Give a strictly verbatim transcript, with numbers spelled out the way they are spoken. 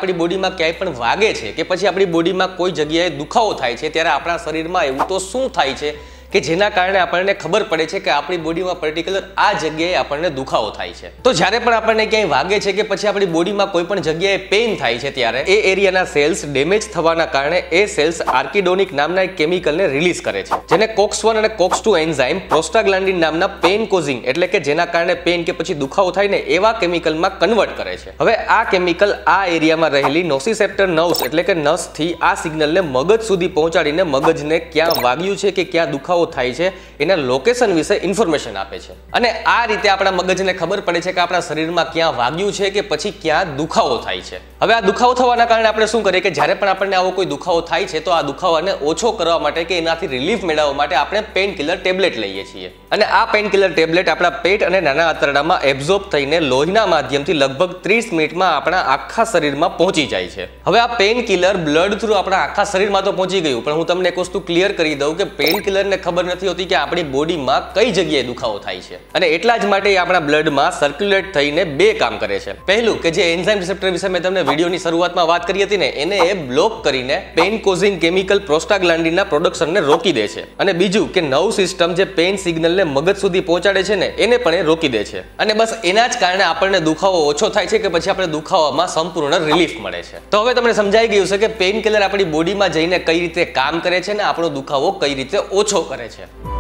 આપણી બોડીમાં ક્યાંય પણ વાગે છે કે પછી આપણી બોડીમાં કોઈ જગ્યાએ દુખાવો થાય છે ત્યારે આપણા શરીરમાં એવું તો શું થાય છે કે જેના કારણે આપણને ખબર પડે છે કે આપણી બોડીમાં પર્ટિક્યુલર આ જગ્યાએ આપણને દુખાવો થાય છે? તો જ્યારે પણ આપણને ક્યાંય વાગે છે કે પછી આપણી બોડીમાં કોઈ પણ જગ્યાએ પેઇન થાય છે ત્યારે એ એરિયાના સેલ્સ ડેમેજ થવાના કારણે એ સેલ્સ આર્કિડોનિક નામના એક કેમિકલને રિલીઝ કરે છે, જેને કોક્સ વન અને કોક્સ ટુ એન્ઝાઇમ પ્રોસ્ટાગ્લાન્ડિન નામના પેઇન કોઝિંગ એટલે કે જેના કારણે પેઇન કે પછી દુખાવો થાય ને એવા કેમિકલમાં કન્વર્ટ કરે છે. હવે આ કેમિકલ આ એરિયામાં રહેલી નોસિસેપ્ટર નર્વ્સ એટલે કે નસથી આ સિગ્નલને મગજ સુધી પહોંચાડીને મગજને ક્યાં વાગ્યું છે કે ક્યાં દુખાવો થાય છે એના લોકેશન વિશે ઇન્ફોર્મેશન આપે છે. અને આ રીતે આપણા મગજને ખબર પડે છે કે આપણા શરીરમાં ક્યાં વાગ્યું છે કે પછી ક્યાં દુખાવો થાય છે. હવે આ દુખાવો થવાના કારણે આપણે શું કરીએ કે જ્યારે પણ આપણને આવો કોઈ દુખાવો થાય છે તો આ દુખાવાને ઓછો કરવા માટે કે એનાથી રિલીફ મેળવવા માટે આપણે પેઇન કિલર ટેબ્લેટ લઈએ છીએ. અને આ પેઇન કિલર ટેબ્લેટ આપણા પેટ અને નાના આંતરડામાં એબ્ઝોર્બ થઈને લોહીના માધ્યમથી લગભગ ત્રીસ મિનિટમાં આપણા આખા શરીરમાં પહોંચી જાય છે. હવે આ પેઇન કિલર બ્લડ થ્રુ આપણા આખા શરીરમાં તો પહોંચી ગયું, પણ હું તમને એક વસ્તુ ક્લિયર કરી દઉં કે પેઇન કિલરને ખબર નથી હોતી કે આપણી બોડીમાં કઈ જગ્યાએ દુખાવો થાય છે. અને એટલા જ માટે આપણા બ્લડમાં સર્ક્યુલેટ થઈને બે કામ કરે છે. પહેલું કે જે એન્ઝાઇમ રિસેપ્ટર વિશે મેં તમને વિડીયોની શરૂઆતમાં વાત કરી હતી ને એને એ બ્લોક કરીને પેઇન કોઝિંગ કેમિકલ પ્રોસ્ટાગ્લાન્ડિનના પ્રોડક્શનને રોકી દે છે. અને બીજું કે નર્વ સિસ્ટમ જે પેઇન સિગ્નલને મગજ સુધી પહોંચાડે છે ને એને પણ એ રોકી દે છે. અને બસ એના જ કારણે આપણને દુખાવો ઓછો થાય છે કે પછી આપણે દુખાવામાં સંપૂર્ણ રિલીફ મળે છે. તો હવે તમને સમજાઈ ગયું છે કે પેઇન કિલર આપણી બોડીમાં જઈને કઈ રીતે કામ કરે છે ને આપણો દુખાવો કઈ રીતે ઓછો કરે છે.